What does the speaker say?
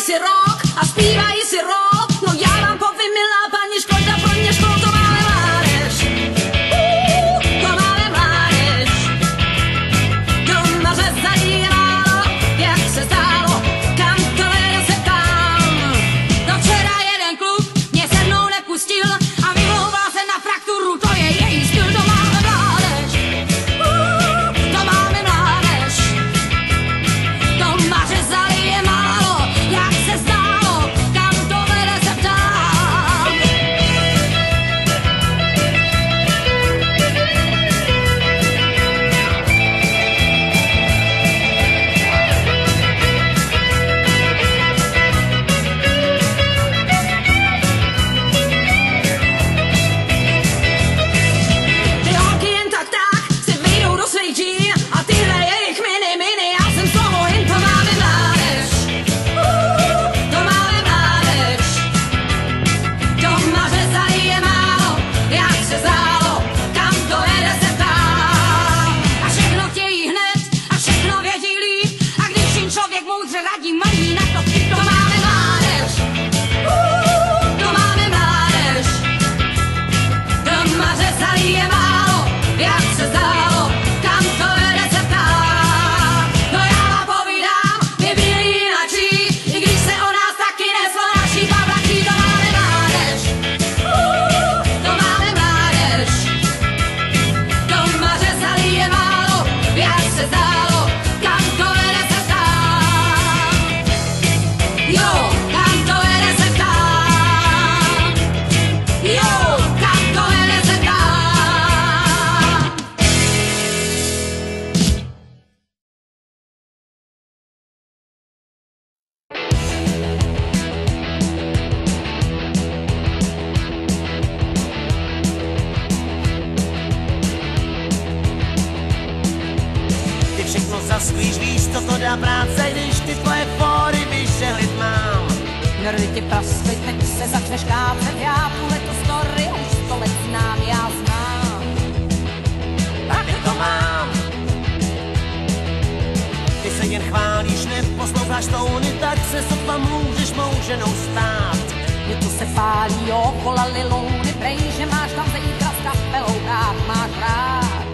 si rock a zpívají si rock. No já vám povím, milá paní Škoda, pro mě školu to máme mládež. To máme mládež. Doma řezají málo, jak se zdálo, kam to vede se tam. No včera jeden kluk mě se mnou nepustil a vymlouval se na frakturu, to je její styl. To máme mládež. To máme mládež. Doma řezali je málo, jak se zdálo, kam to vede se ptám. Ty holky jen tak si vyjdou do svých džín a tyhle jejich mini, já jsem z toho jen. To máme mládež. To máme mládež. Doma řezali je málo, jak se zdálo, kam to jede se ptám. A všechno chtějí hned a všechno vědí líp, a když jim člověk moudře radí, mají na to vtip. To máme mládež. To máme mládež. Doma řezali je málo, jak se zdálo, kam to vede se ptám. No já vám povídám, my byli jinačí, i když se o nás taky neslo naší pavlačí. To máme mládež. To máme mládež. Doma řezali je málo, jak se zdálo, kam to vede se ptám. Jo, kam to vede se ptám. Jo, kam to vede se ptám. Ty všechno zaskvíš, víš, co to dá práce, když ty tvoje fóry vyšehlit mám. Nerdy ti praskli, teď se začneš kácet, já tuhletu story už 100 let znám, já znám. Tady to mám. Ty se jen chválíš, neposloucháš tóny, tak se sotva můžeš mou ženou stát. Něco se pálí okolo lilouny, prej, že máš tam zítra s kapelou, rád máš rád.